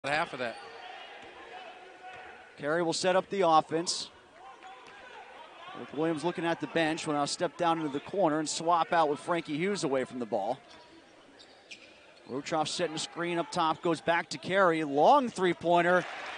half of that. Carey will set up the offense. With Williams looking at the bench, will now step down into the corner and swap out with Frankie Hughes away from the ball. Rochoff setting a screen up top, goes back to Carey. Long three-pointer,